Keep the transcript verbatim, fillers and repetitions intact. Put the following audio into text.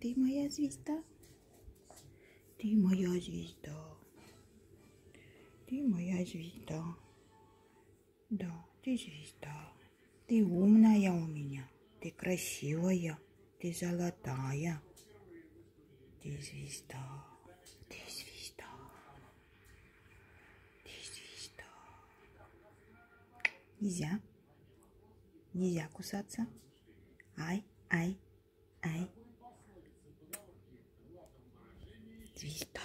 Ты моя звезда. Ты моя звезда. Ты моя звезда. Да, ты звезда. Ты умная у меня. Ты красивая. Ты золотая. Ты звезда. Ты звезда. Ты звезда. Нельзя. Нельзя кусаться. Ай, ай, ай. Звезда.